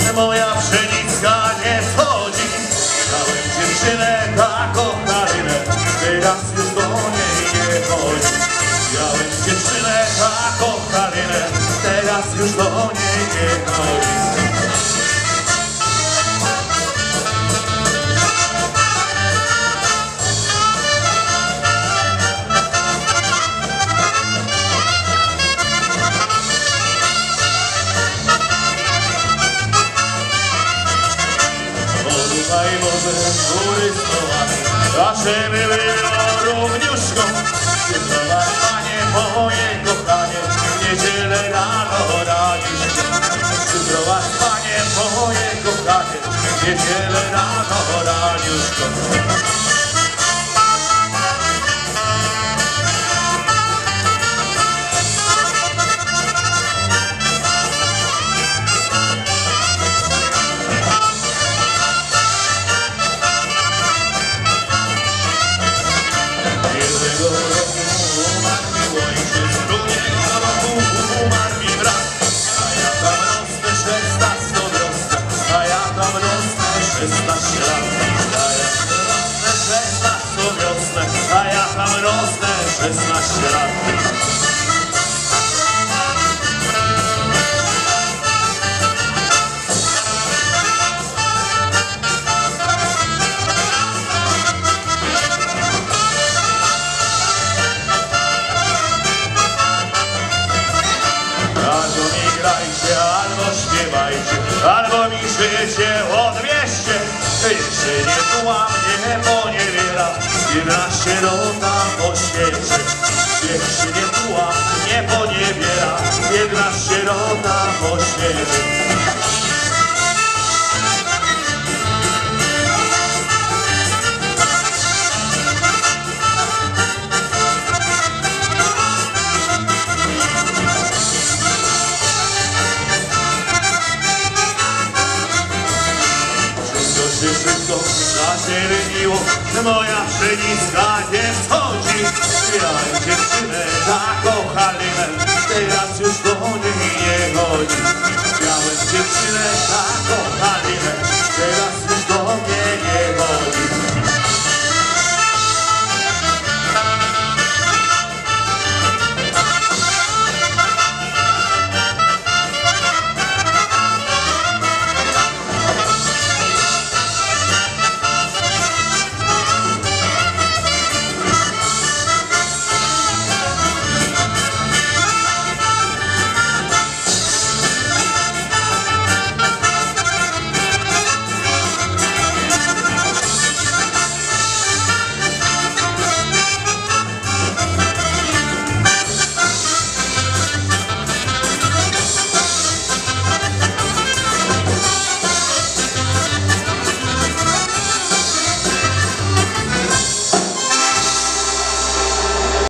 moja pszenica nie wchodzi. Miałem dziewczynę taką Karinę, teraz już do niej nie chodzi. Miałem dziewczynę taką Karinę, teraz już do niej nie chodzi. Tutaj może góry stołami, wasze były równiuszką. Przyprowadź Panie moje kochanie, w niedzielę rano ranisz. Przyprowadź Panie moje kochanie, w niedzielę rano raniuszko. A ja tam rosnę 16 lat. Albo mi grajcie, albo śpiewajcie, albo mi życie odwieźcie. Jeszcze nie była mnie poniewiera, jedna sierota po świecie. Jeszcze nie była mnie poniewiera, jedna sierota po świecie. Wszystko zazieleniło, moja pszenica nie wchodzi. Miałem dziewczynę taką Halinę, teraz już do niej nie chodzi. Miałem dziewczynę taką Halinę, teraz